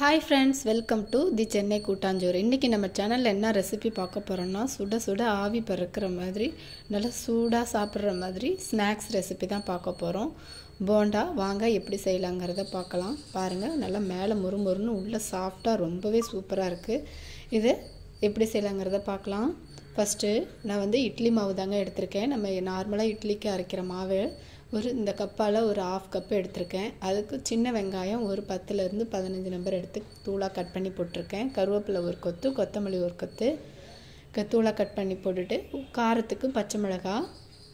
Hi friends, welcome to the Chennai கூட்டாஞ்சோறு. இன்னைக்கு நம்ம சேனல்ல என்ன ரெசிபி பார்க்க போறோம்னா சுட சுட ஆவி பறக்கிற மாதிரி நல்ல சூடா சாப்பிடுற மாதிரி ஸ்நாக்ஸ் ரெசிபி தான் பார்க்க போறோம். போண்டா வாங்க எப்படி செய்யலாம்ங்கறத பார்க்கலாம். பாருங்க நல்ல மேலே முறுமுறுன்னு உள்ள சாஃப்ட்டா ரொம்பவே சூப்பரா இருக்கு. இது எப்படி செய்யலாம்ங்கறத பார்க்கலாம். ஃபர்ஸ்ட் நான் வந்து இட்லி மாவு தாங்க எடுத்துர்க்கேன். நம்ம நார்மலா இட்லிக்கு அரைக்கிற மாவு ஒரு இந்த கப்பால ஒரு 1/2 கப் எடுத்துர்க்கேன். அதுக்கு சின்ன வெங்காயம் ஒரு 10 ல இருந்து 15 நம்பர் எடுத்து தூளா கட் பண்ணி போட்டுருக்கேன். கருவேப்பிலை ஒரு கொத்து, கொத்தமல்லி ஒரு கொத்து தூளா கட் பண்ணி போட்டுட்டு காரத்துக்கு பச்சை மிளகாய்,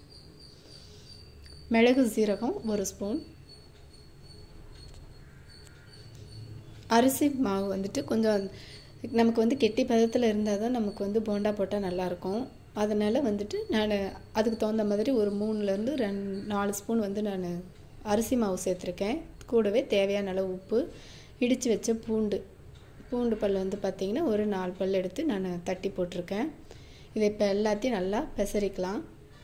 மிளகு சீரகம் ஒரு ஸ்பூன், அரிசி மாவு வந்துட்டு கொஞ்சம் நமக்கு வந்து கெட்டி பதத்துல இருந்தா தான் நமக்கு வந்து போண்டா போட்டா நல்லா இருக்கும். அதனால வந்துட்டு நான் அதுக்கு தகுந்த மாதிரி ஒரு 3 ல இருந்து 4 ஸ்பூன் வந்து நான் அரிசி மாவு சேர்த்திருக்கேன். கூடவே தேவையான அளவு உப்பு, இடிச்சு வச்ச பூண்டு பல் வந்து பாத்தீங்கன்னா ஒரு 4 பல் எடுத்து நான் தட்டி போட்டுருக்கேன். இதை இப்ப எல்லாத்தையும் நல்லா பெசரிக்கலாம்.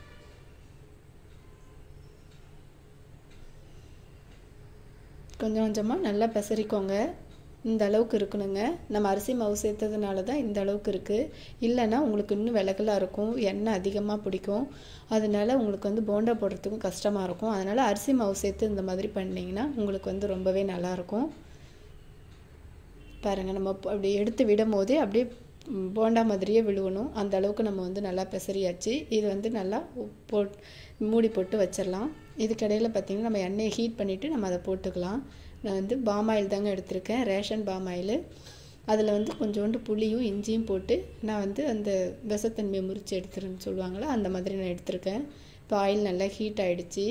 கொஞ்சம் கொஞ்சமா நல்லா பெசரிக்கோங்க. இந்த அளவுக்கு இருக்குனுங்க. நம்ம அரிசி மாவு சேர்த்ததனால தான் இந்த அளவுக்கு இருக்கு. இல்லனா உங்களுக்கு இன்னும் வெலகலா இருக்கும். எண்ணெய் அதிகமா பிடிக்கும். அதனால உங்களுக்கு வந்து போண்டா போடுறதுக்கு கஷ்டமா இருக்கும். அதனால அரிசி மாவு சேர்த்து இந்த மாதிரி பண்ணீங்கனா உங்களுக்கு வந்து ரொம்பவே நல்லா இருக்கும். பாருங்க நம்ம அப்படி எடுத்து விடும்போதே அப்படியே போண்டா மாதிரியே விழுவணும். அந்த அளவுக்கு நம்ம வந்து நல்லா பெசரியாச்சு. இது வந்து நல்லா மூடி போட்டு வச்சிரலாம். இதுக்கு இடையில பாத்தீங்கன்னா நம்ம எண்ணெயை ஹீட் பண்ணிட்டு நம்ம அத போட்டுக்கலாம். நான் வந்து பாம் ஆயில் தாங்க எடுத்துர்க்கேன். Ration palm oil. அதுல வந்து கொஞ்சோண்டு புளியும் இஞ்சியும் போட்டு நான் வந்து அந்த விஷத்தன்மையை முறிச்சு எடுத்துறேன்னு சொல்வாங்கல அந்த மாதிரி நான் எடுத்துர்க்கேன். இப்போ ஆயில் நல்லா ஹீட் ஆயிடுச்சு.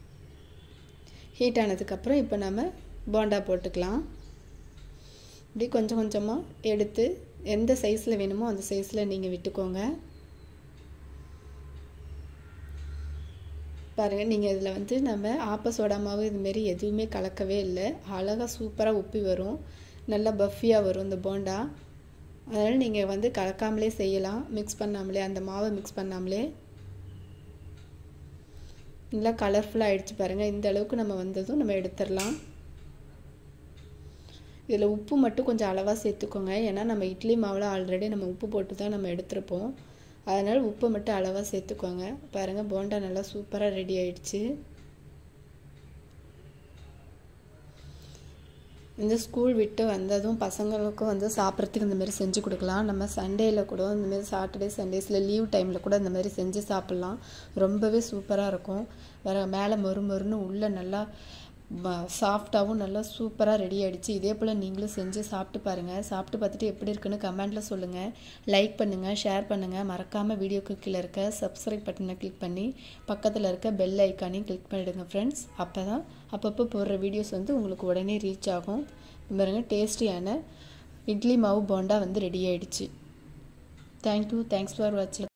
ஹீட் ஆனதுக்கு அப்புறம் இப்போ நாம போண்டா போட்டுக்கலாம். இப்படி கொஞ்சம் கொஞ்சமா எடுத்து எந்த சைஸ்ல வேணுமோ அந்த சைஸ்ல நீங்க விட்டுக்கோங்க. பாருங்க நீங்க இதல வந்து நம்ம ஆப்ப சோடா மாவு இது மாதிரி எதுவுமே கலக்கவே இல்ல. அழகா சூப்பரா உப்பி வரும். நல்ல பஃபியா வரும் இந்த போண்டா. அதனால நீங்க வந்து கலக்காமலே செய்யலாம். mix பண்ணாமலே அந்த மாவை mix பண்ணாமலே. நல்லா கலர்ஃபுல்லா ஆயிடுச்சு பாருங்க. இந்த அளவுக்கு நம்ம வந்ததும் நம்ம எடுத்துறலாம். இதல உப்பு மட்டும் கொஞ்சம் அளவா சேர்த்துக்கோங்க. ஏன்னா நம்ம இட்லி மாவுல ஆல்ரெடி நம்ம உப்பு போட்டு தான் நம்ம எடுத்துறோம். அதனால உப்பு மட்டும் அளவா சேர்த்துக்கோங்க. பாருங்க போண்டா நல்லா சூப்பரா ரெடி ஆயிடுச்சு. இந்த ஸ்கூல் விட்டு வந்ததும் பசங்களுக்கு வந்து சாப்பிறதுக்கு இந்த மாதிரி செஞ்சு கொடுக்கலாம். நம்ம சண்டேல கூட இந்த மாதிரி சாட்டர்டே சண்டேஸ்ல லீவ் டைம்ல கூட இந்த மாதிரி செஞ்சு சாப்பிடலாம். ரொம்பவே சூப்பரா இருக்கும். வேற மேலே மொறுமொறுன்னு உள்ள நல்லா சாஃப்ட்டாவும் நல்லா சூப்பரா ரெடி ஆயிடுச்சு. இதே போல நீங்களும் செஞ்சு சாப்பிட்டு பாருங்க. சாப்பிட்டு பார்த்துட்டு எப்படி இருக்குன்னு கமெண்ட்ல சொல்லுங்க. லைக் பண்ணுங்க, ஷேர் பண்ணுங்க. மறக்காம வீடியோக்கு கீழ இருக்க சப்ஸ்கிரைப் பட்டனை கிளிக் பண்ணி பக்கத்துல இருக்க பெல் ஐகானையும் கிளிக் பண்ணிடுங்க फ्रेंड्स. அப்பதான் அப்பப்போ போடுற வீடியோஸ் வந்து உங்களுக்கு உடனே ரீச் ஆகும். பாருங்க டேஸ்டியான இட்லி மாவு போண்டா வந்து ரெடி ஆயிடுச்சு. Thank you. Thanks for watching.